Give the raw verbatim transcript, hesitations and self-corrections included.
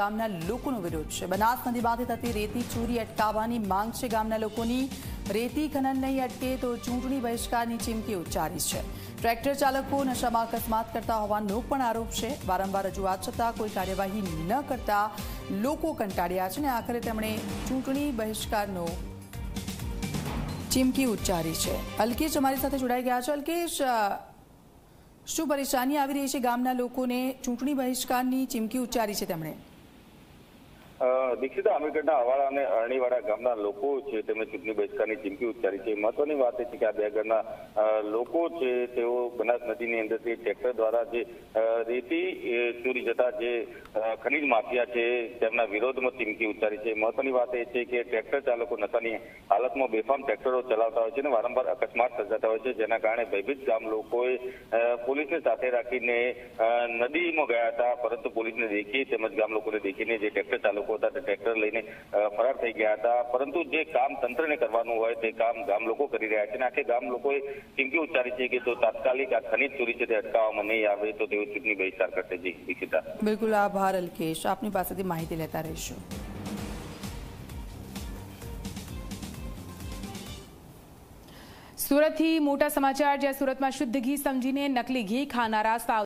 ગામના લોકોનો વિરોધ છે। બનાસ નદીમાંથી થતી રેતી ચોરી અટકાવવાની માંગ છે। ગામના લોકોની રેતી ખનન નહીં અટકે તો ચૂંટણી બહિષ્કારની ચીમકી ઉચ્ચારી છે। ટ્રેક્ટર ચાલકો નશામાં અકસ્માત કરતા હોવાનો પણ આરોપ છે। વારંવાર રજૂઆત છતાં કોઈ કાર્યવાહી ન કરતા લોકો કંટાળ્યા છે અને આખરે તેમણે ચૂંટણી બહિષ્કારનો ચીમકી ઉચ્ચારી છે। અલ્કેશ અમારી સાથે જોડાઈ ગયા છે। અલ્કેશ, શું પરેશાની આવી રહી છે ગામના લોકોને? ચૂંટણી બહિષ્કારની ચીમકી ઉચ્ચારી છે તેમણે। દીક્ષિતા, અમીરગઢના અવાડા અને અરણીવાડા ગામના લોકો છે તેમણે ચૂંટણી બહિષ્કારની ચીમકી ઉચ્ચારી છે। મહત્વની વાત એ છે કે આ બે ગામના લોકો છે તેઓ બનાસ નદીની અંદરથી ટ્રેક્ટર દ્વારા જે રેતી ચોરી જતા જે ખનીજ માફિયા છે તેમના વિરોધમાં ચીમકી ઉચ્ચારી છે। મહત્વની વાત એ છે કે ટ્રેક્ટર ચાલકો નશાની હાલતમાં બેફામ ટ્રેક્ટરો ચલાવતા હોય છે અને વારંવાર અકસ્માત સર્જાતા હોય છે, જેના કારણે ભયભીત ગામ લોકોએ પોલીસને સાથે રાખીને નદીમાં ગયા હતા, પરંતુ પોલીસને દેખી તેમજ ગામ લોકોને દેખીને જે ટ્રેક્ટર ચાલકો ટ્રેક્ટર લઈને ફરાર થઈ ગયા હતા। પરંતુ જે કામ તંત્રને કરવાનું હોય તે કામ ગામ લોકો કરી રહ્યા છે અને આખે ગામ લોકોએ ચીમકી ઉચ્ચારી છે કે જો તાત્કાલિક આ ખનીજ ચોરી છે તે અટકાવવામાં નહીં આવે તો તેઓ ચૂંટણી બહિષ્કાર કરશે। દીક્ષિતા, બિલકુલ આભાર અલ્કેશ, આપની પાસેથી માહિતી લેતા રહીશું। સુરતથી મોટા સમાચાર, જ્યાં સુરતમાં શુદ્ધ ઘી સમજીને નકલી ઘી ખાનારા